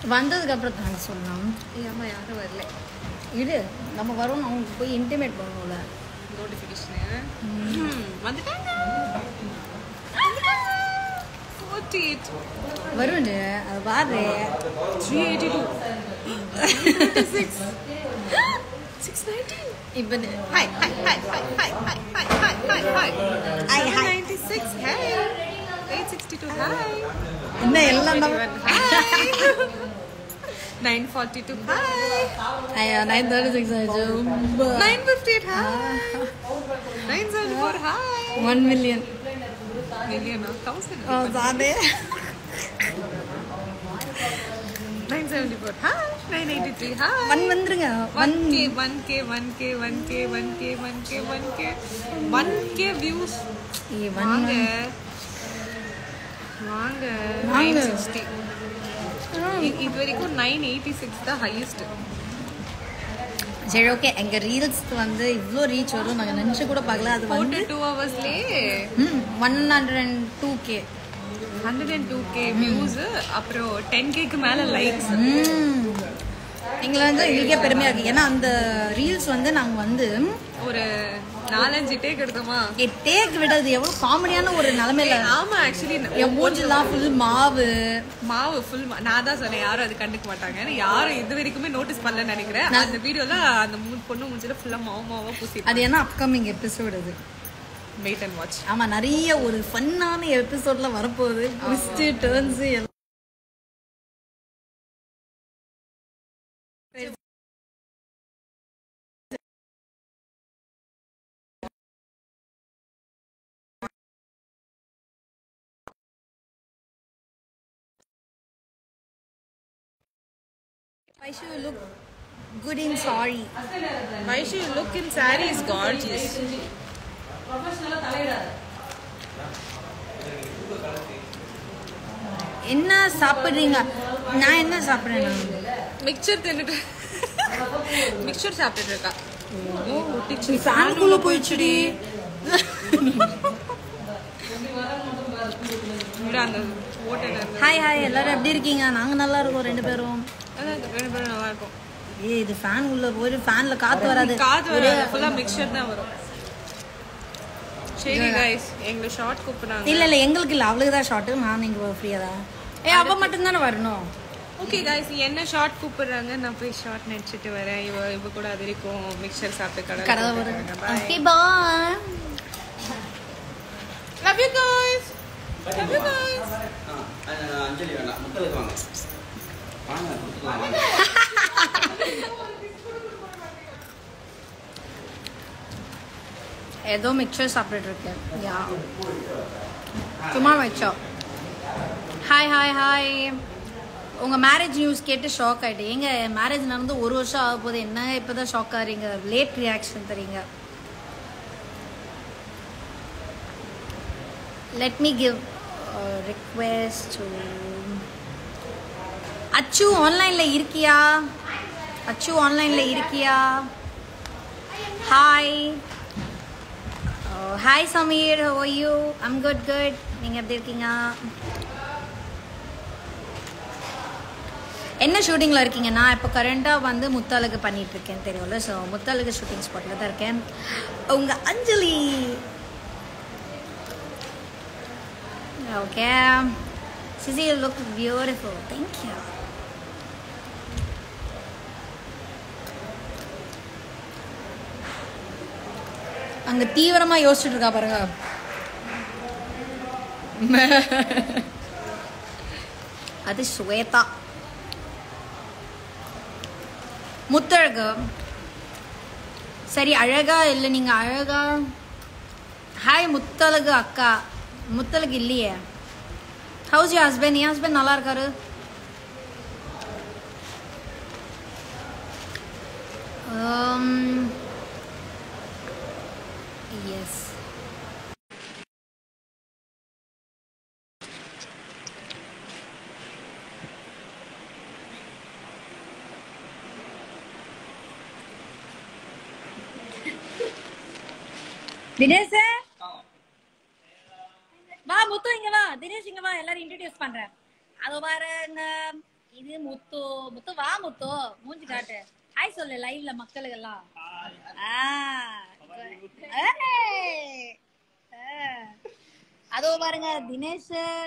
வந்ததுக்கு அப்புறம் தாங்க சொல்லலாம். ஏமா யாரும் வரல. இது நம்ம வரோம் அவங்களுக்கு போய் இன்டிமேட் பண்ணணும்ல. நோட்டிஃபிகேஷன் வந்துட்டாங்க. 48 வரும்னு அது பாரு. 382 6 690 இப்போ hi hi hi hi hi hi hi hi hi 96 hey 862 hi என்ன எல்லாம் 942 hi ஐயா 936 ஆயிடுச்சு. 958 hi 974 hi 1 million million 1000 சாதே 974 hi 983 hi 1 வந்துருங்க. 1k 1k 1k 1k 1k 1k 1k 1k views வாங்க வாங்க 960 இது வரைக்கும் 986 தான் ஹையஸ்ட். சரி ஓகே, எங்க ரீல்ஸ்க்கு வந்து இவ்வளோ ரீச் வரும் நாங்கள் நினச்சி கூட பார்க்கல. அது வந்து 2 ஹவர்ஸ்லேயே 102k 102k வியூஸ், அப்புறம் 10kக்கு மேலே லைக்ஸ். எங்களை வந்து எங்களுக்கே பெருமையாக இருக்குது. ஏன்னா அந்த ரீல்ஸ் வந்து நாங்கள் வந்து ஒரு 4-5 டேக் எடுத்தோமா. டேக் விடாது, எவ்வளோ காமெடியான ஒரு நிலமையில. ஆமா, ஆக்சுவலி என் மூஞ்சிலாம் ஃபுல் மாவு ஃபுல். நான் தான் சொன்னேன் யாரும் அது கண்டுக்க மாட்டாங்க, யாரும் இது வரைக்குமே நோட்டீஸ் பண்ணலன்னு நினைக்கிறேன். அந்த வீடியோல அந்த பொண்ணு மூஞ்சில ஃபுல்லா மாவாவா பூசி. அது ஏன்னா அப்கமிங் எபிசோட் அது. Wait and watch. ஆமா, நிறைய ஒரு ஃபன்னான எபிசோட்ல வரப்போகுது. ட்விஸ்ட் டர்ன்ஸ் எல்லாம். Why should you look good in saree? Why should you look in saree is gorgeous. என்ன சாப்பிடுறீங்க? நான் என்ன சாப்பிடுறேன்? மிக்சர் தின்னுட்டு மிக்சர் சாப்பிட்டுட்டு இருக்கா. ஃபேனுக்குள்ள போயிடுச்சுடி. ஹாய் ஹாய், எல்லாரும் எப்படி இருக்கீங்க? நாங்க நல்லா இருக்கோம், ரெண்டு பேரும் நல்லா இருக்கும். இது ஃபேன் உள்ள போய் ஃபேன்ல காத்து வராது, ஃபுல்லா மிக்சர் தான் வரும். சரி गाइस, எங்க ஷார்ட் கூப்பிடுறாங்க. இல்ல எங்களுக்கு இல்ல, அவளுக்கு தான் ஷார்ட். நான் இங்க ஃப்ரீயா தான். அவ மட்டும் தானே வரணும். ஓகே गाइस, என்ன ஷார்ட் கூப்பிடுறாங்க, நான் போய் ஷார்ட் நடிச்சிட்டு வரேன். இவ கூட அது வரைக்கும் மிக்சர் சாப்பிட்டு கடை வருங்க. Okay bye. Love you guys. Love you guys. Anjali வேணா, முத்தலுக்கு வாங்க. வாங்க. ஏதோ மிக்சர் சாப்பிட்டு இருக்கேன். யா சும்மா வச்சோம். Hi hi hi. உங்க மேரேஜ் நியூஸ் கேட்டு ஷாக் ஆயிட்டு. எங்க மேரேஜ் நடந்து 1 வருஷம் ஆக போகுது, என்ன இப்பதான் ஷாக் ஆறீங்க? லேட் ரியாக்ஷன் தரீங்க. Let me give request to Achu. ஆன்லைன்ல இருக்கியா? அச்சு ஆன்லைன்ல இருக்கியா? Hi hi Sameer, how are you? I'm good. நீங்க எப்படி இருக்கீங்க? என்ன ஷூட்டிங்ல இருக்கீங்க? நான் இப்போ கரண்டா வந்து முத்தாலுக்கு பண்ணிட்டு இருக்கேன், தெரியும்ல. ஸோ முத்தாலுக்கு ஷூட்டிங் ஸ்பாட்ல தான் இருக்கேன். உங்க அஞ்சலி. ஓகே சிசி, you look beautiful. Thank you. அங்க தீவிரமா யோசிச்சுட்டு இருக்கா பாருங்க. அது ஸ்வேதா. முத்தழகு. சரி, அழகா இல்லை, நீங்க அழகா. ஹாய் முத்தழகு அக்கா. முத்தழகு இல்லையே. How's you husband? என் ஹஸ்பண்ட் நல்லா இருக்காரு. எஸ். தினேஷ் வா, முத்து இங்க வா. தினேஷ் இங்க வா, எல்லாரும் இன்ட்ரோடியூஸ் பண்றேன். அது பாருங்க, இது முத்து முத்து வா முத்து மூஞ்சி காட்டு ஹாய் சொல்லு லைவ்ல மக்களுக்கு எல்லாம் அதோ பாருங்க தினேஷ்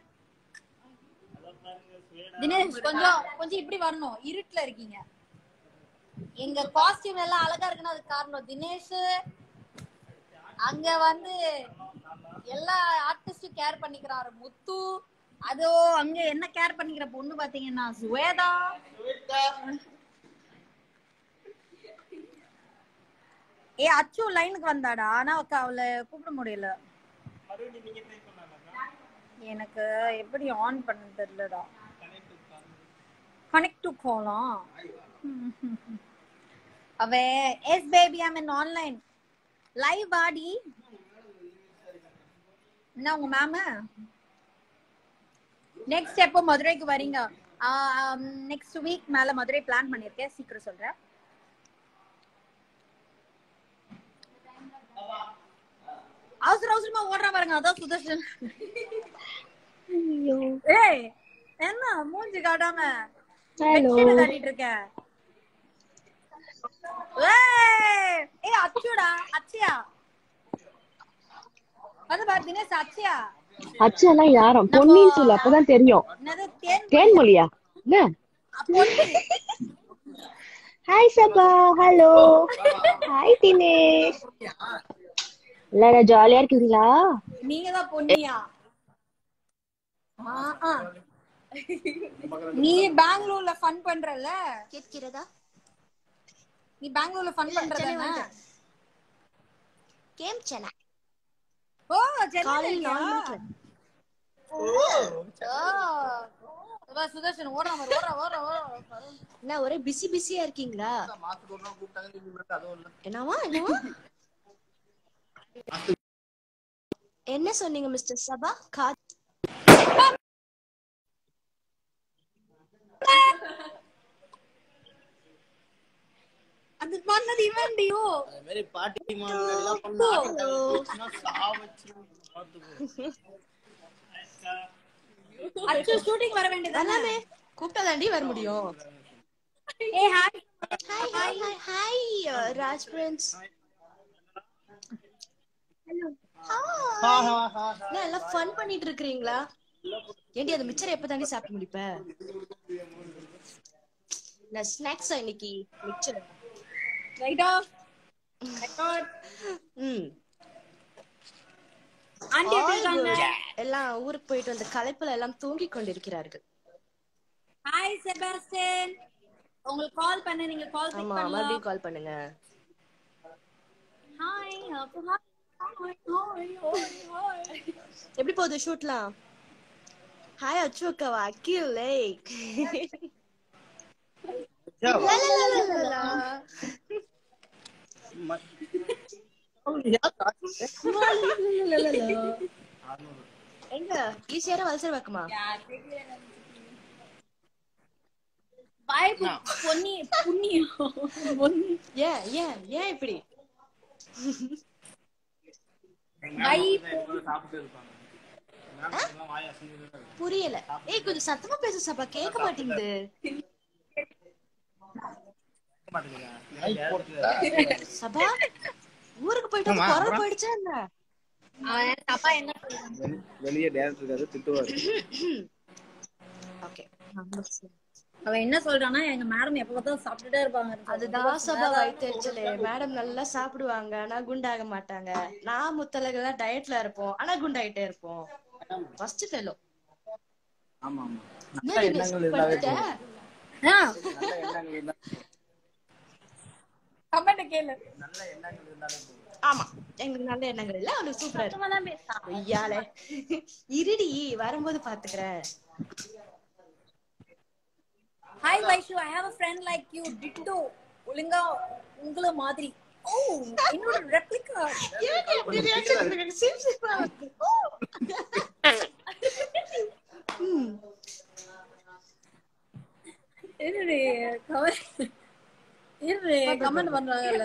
கொஞ்சம் கொஞ்சம் இப்படி வரணும் இருட்டுல இருக்கீங்க எங்க காஸ்டியூம் எல்லாம் அழகா இருக்குன்னு அதுக்கு காரணம் தினேஷ் அங்க வந்து எல்லா ஆர்டிஸ்டும் கேர் பண்ணிக்கிறாரு முத்து அதோ அங்க என்ன கேர் பண்ணிக்கிற பொண்ணு பாத்தீங்கன்னா சுவேதா அச்சு லைனுக்கு வந்தாடா ஆனா அவளை கூப்பிட முடியல எனக்கு எப்படி ஆன் பண்ண தெரியலடா கனெக்ட் டு காலாம் அவ yes baby I mean online live பாடி என்ன உங்க மேம் நெக்ஸ்ட் எப்போ மதுரைக்கு வரீங்க நெக்ஸ்ட் வீக் மேல மதுரை பிளான் பண்ணிருக்கேன் சீக்கிரம் சொல்றேன் அவசர அவசரமா ஓடுறா பாருங்க அதான் சுதர்ஷன் ஏய் என்ன மூஞ்சி காட்டாம காட்டிட்டு இருக்க ஏய் அச்சுடா அச்சியா அது பாரு தினேஷ் அச்சியா அச்சனா யாரும் பொன்னின்னு சொல்லு அப்பதான் தெரியும் தேன்மொழியா என்ன hi Saba hello hi Dinesh எல்லாரும் ஜாலியா இருக்கீங்களா நீங்க தான் பொன்னியா நீ பெங்களூர்ல ஃபன் பண்றல கேட்கிறதா நீ பெங்களூர்ல ஃபன் பண்றதானே கேம் சென்னை ஓ சென்னை சுதர்ஷன் ஓடுறா என்ன ஒரே பிஸியா இருக்கீங்களா என்னவா என்ன சொன்னீங்க மிஸ்டர் சபா அது பண்ணது இவன்டியோ அதே மாதிரி பாட்டி மாமா எல்லாம் பண்ணா சாவச்சு அச்சோ ஷூட்டிங் வர வேண்டியதானே கூப்பிட்டதாண்டி வர முடியும் ஏய் ஹாய் ராஜ் பிரின்ஸ் ஹலோ எல்லாம் ஃபன் பண்ணிட்டு இருக்கீங்களா ஏண்டி அந்த மிச்சர் எப்ப தாண்டி சாப்பிட்டு முடிப்ப நான் ஸ்நாக்ஸ் இன்னைக்கு மிச்சர் ரைட் ஆஃப் ஆண்டி இருக்காங்க எல்லாம் ஊருக்கு போயிட்டு வந்த களைப்புல எல்லாம் தூங்கிக் கொண்டிருக்கிறார்கள் ஹாய் செபாஸ்டியன் உங்களுக்கு கால் பண்ண நீங்க கால் பிக் பண்ணலாம் மறுபடியும் கால் பண்ணுங்க ஹாய் எப்படி போகுது ஷூட்லாம் ஹாய் அச்சு அக்காவா அக்கில் லைக் எங்க ஈஸியான வல்சர் வைக்குமா ஏன் இப்படி புரியல ஏய் கொஞ்சம் சத்தமா பேச சபா கேட்க மாட்டேங்குது சபா ஊருக்கு போயிட்டு குரல் போயிடுச்சா என்ன சபா என்ன வெளியே டைரக்டர் இருக்காரு திட்டுவாரு ஓகே அவ என்ன சொல்றானா எங்க மேடம் எப்ப பார்த்தாலும் சாப்பிட்டுட்டே இருப்பாங்க அதுதான் சபா வயிற்றுச்சலே மேடம் நல்லா சாப்பிடுவாங்க ஆனா குண்டாக மாட்டாங்க நான் முத்தலகெல்லாம் டயட்ல இருப்போம் ஆனா குண்டாயிட்டே இருப்போம் ஃபர்ஸ்ட் ஃபெலோ ஆமா ஆமா நல்ல எண்ணங்கள் இருந்தாலே கமெண்ட் கேளு நல்ல எண்ணங்கள் இருந்தாலே ஆமா எங்களுக்கு நல்ல எண்ணங்கள் இல்ல அவனுக்கு சூப்பரா இருக்கு ஐயாலே இருடி வரும்போது பாத்துக்கிறேன் Hi Vaishu, I have a friend like you. Ditto. ஒழுங்கா உங்கள மாதிரி. Oh, இன்னொரு ரெப்ளிகா. ஏன் ரியாக்ஷன் எனக்கு சிரிப்பா இருக்கு. என்னடி கமெண்ட் பண்றாங்கல.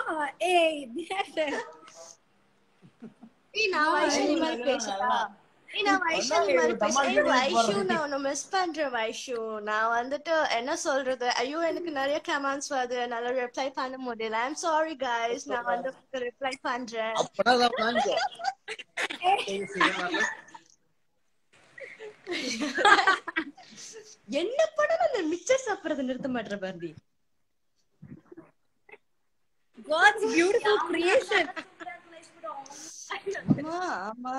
ஏய் தினேஷ். நான் வைஷ்ணவி மாதிரி பேசலாம். நான் வைஷு நீ மாதிரி பேசுறேன். வைஷு நான் உன்னை மிஸ் பண்றேன் வைஷு. நான் வந்துட்டு என்ன சொல்றது, ஐயோ எனக்கு நிறைய கமெண்ட்ஸ் வருது, என்னால ரிப்ளை பண்ண முடியல. ஐம் சாரி கைஸ், நான் வந்து ரிப்ளை பண்றேன். என்ன படம் அந்த மிக்சர் சாப்பிடுறது நிறுத்த மாட்டேற பாரதி. God's beautiful creation. ஆமா ஆமா.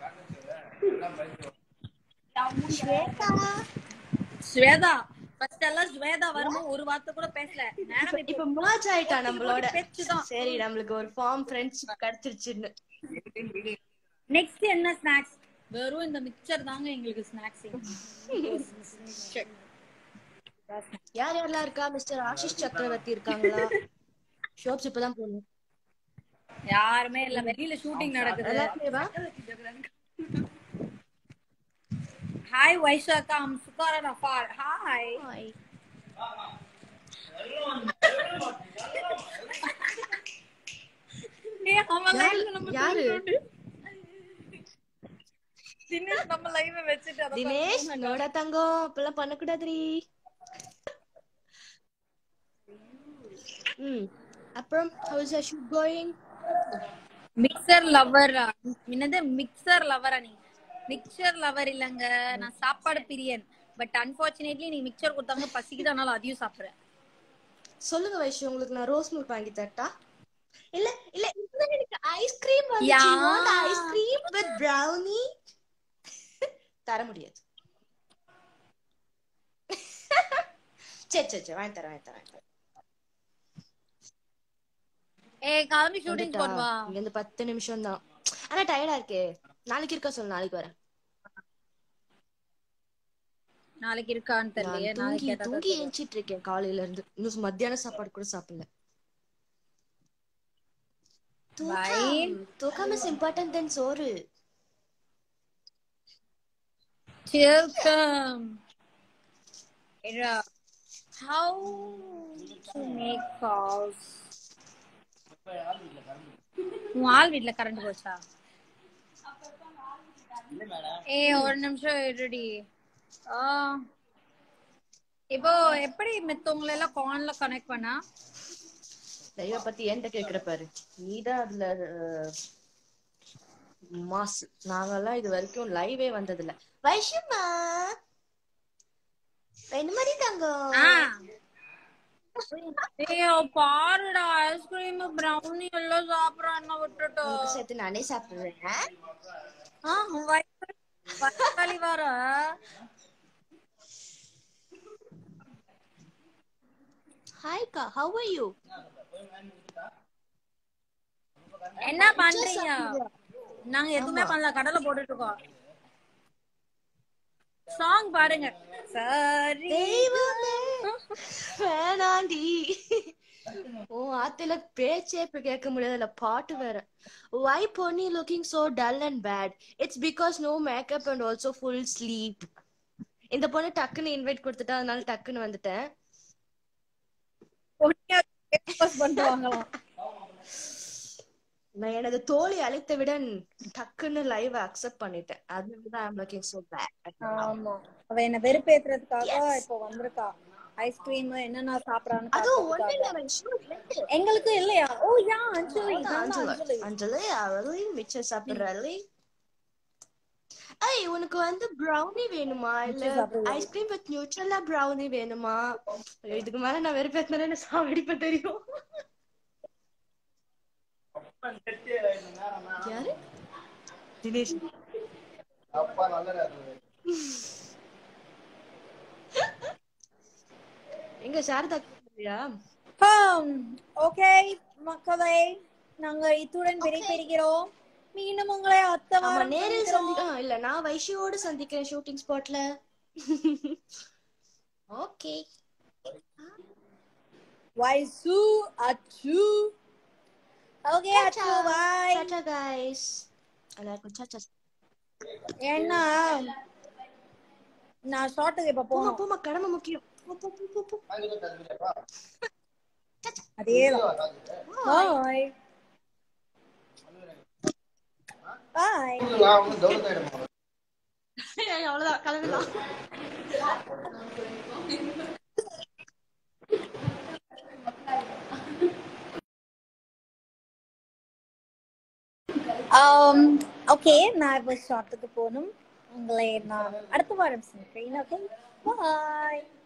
ஸ்வேதா ஸ்வேதா ஃபர்ஸ்ட் எல்லாம் ஸ்வேதா வரும்போது ஒரு வார்த்தை கூட பேசல. இப்ப மர்ஜ் ஆயிட்டா நம்மளோட. சரி நம்மளுக்கு ஒரு ஃபார்ம் ஃப்ரெண்ட்ஷிப் கிடைச்சிருச்சுன்னு. நெக்ஸ்ட் என்ன ஸ்நாக்ஸ்? வெறும் இந்த மிக்சர் தாங்க எங்களுக்கு ஸ்நாக்ஸ். யார் யாரெல்லாம் இருக்கா? மிஸ்டர் ஆஷிஷ் சக்கரவர்த்தி இருக்காங்களா? ஷாப்ஸ் இப்பதான் போகணும். யாருமே இல்ல, வெளியில ஷூட்டிங் நடக்குது. Hi Vaishakha, I'm Sukara Rafar. Hi. யாரு? தினேஷ் நம்ம லைவ் வெச்சிட்டு. தினேஷ் நோட தங்கம் அப்பெல்லாம் பண்ண கூடாதுரி. அப்புறம் how is your shoot going? Mixture lover. என்னது மிக்சர் லவரா? நீ மிக்சர் லவர் இல்லங்க, நான் சாப்பாடு பிரியன். பட் அன்பார்ச்சுனேட்லி நீ மிக்சர் கொடுத்தாங்க பசிக்குதனால அதையும் சாப்பிடுறேன். சொல்லுங்க வைஷு, உங்களுக்கு நான் ரோஸ் மில்க் வாங்கி தரட்டா? இல்ல இல்ல எனக்கு ஐஸ்கிரீம் வந்துச்சு. you want ice cream with brownie? தர முடியாது. சே வாங்கி தரேன். ஏய் காமி ஷூட்டிங் ஸ்பாட் வா. இங்க இருந்து 10 நிமிஷம் தான். ஆனா டயர்டா இருக்கே. நாளைக்கு இருக்கா சொல்லு, நாளைக்கு வரேன். நாளைக்கு இருக்கான்னு தெரியல. நாளைக்கு கேட்டா தூங்கி ஏஞ்சிட்டு இருக்கேன் காலையில இருந்து. இன்னும் மத்தியான சாப்பாடு கூட சாப்பிடல. தூக்கம் is important than சோறு. Welcome. How to make calls? உன் வீட்ல கரண்ட் போச்சா? ஏய் ஒரு நிமிஷம் இருடி. இப்போ எப்படி மித்தவங்களை எல்லாம் கான்ல கனெக்ட் பண்ணா? லைவ பத்தி என்கிட்ட கேக்குற பாரு. நீதான் அதுல மாஸ். நாங்கெல்லாம் இது வரைக்கும் லைவே வந்தது இல்ல. வைஷுமா என்ன மாதிரி தங்கம்? பாருடா ஐஸ்கிரீம் பிரவுனி எல்லாம் சாப்பிடறேன். என்ன விட்டுட்டு சேர்த்து நானே சாப்பிடுறேன். வர ஹாய்க்கா, how are you? என்ன பண்றீங்க? நாங்க எதுவுமே பண்ணல, கடலை போட்டுட்டு இருக்கோம். சாங் பாருங்க. சரி வேணாண்டி. ஓ ஆத்துல பேச்சே இப்ப கேட்க முடியாதுல, பாட்டு வேற. Why Pony looking so dull and bad? It's because no makeup and also full sleep. இந்த பொண்ணு டக்குன்னு இன்வைட் கொடுத்துட்டா, அதனால டக்குன்னு வந்துட்டேன். நான் எனது தோழி அழைத்த விட டக்குன்னு லைவ் அக்செப்ட் பண்ணிட்டேன். அதுதான் I'm looking so bad. ஆமா, அவ என்ன வெறுப்பேத்துறதுக்காக இப்போ வந்திருக்கா. ஐஸ்கிரீம் என்னென்ன சாப்பிடறான்னு பாக்கிறதுக்காக. எங்களுக்கு இல்லையா? ஓ யா அஞ்சலி அவளி மிச்சர் சாப்பிடுறாளி. ஐய் உனக்கு வந்து brownie வேணுமா இல்ல ஐஸ்கிரீம் வித் நியூட்ரலா brownie வேணுமா? இதுக்கு மேல நான் வெறுப்பேத்துறேன்னு என்ன சாவடிப்ப தெரியும். யாரு? தினேஷ். எங்க சாரதா இல்லையா? ஓகே மக்களே, நாங்க இத்துடன் விடைபெறுகிறோம். மீண்டும் உங்களை அடுத்த வாரம் நேரில் சந்திக்கலாம். இல்ல நான் வைஷுவோட சந்திக்கிறேன் ஷூட்டிங் ஸ்பாட்ல. ஓகே வைஷு அச்சு. ஓகே அச்சு பை. டாடா गाइस. எல்லாருக்கும் டாடா. என்ன நான் ஷார்ட்டுக்கு இப்ப போணும். போமா கடமை முக்கியம். போ. அதேதான். பாய் பாய். கிளம்பலாம். ஓகே, நான் இப்போ ஷார்ட்டுக்கு போகணும். உங்களை நான் அடுத்த வாரம் சந்திக்கிறேன். ஓகே, பாய்.